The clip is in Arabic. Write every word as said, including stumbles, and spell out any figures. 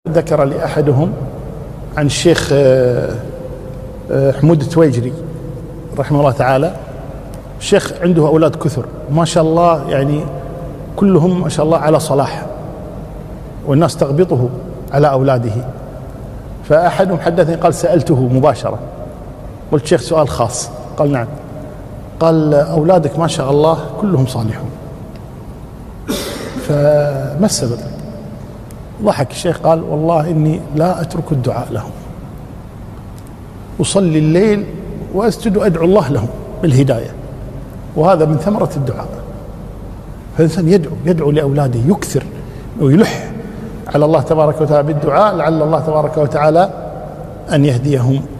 ذكر لي أحدهم عن الشيخ حمود التويجري رحمه الله تعالى. الشيخ عنده أولاد كثر ما شاء الله، يعني كلهم ما شاء الله على صلاح، والناس تغبطه على أولاده. فأحدهم حدثني قال سألته مباشرة، قلت شيخ سؤال خاص، قال نعم. قال أولادك ما شاء الله كلهم صالحون، فما السبب؟ ضحك الشيخ قال والله إني لا أترك الدعاء لهم، أصلي الليل وأسجد وأدعو الله لهم بالهداية، وهذا من ثمرة الدعاء. فالإنسان يدعو يدعو لأولاده، يكثر ويلح على الله تبارك وتعالى بالدعاء، لعل الله تبارك وتعالى أن يهديهم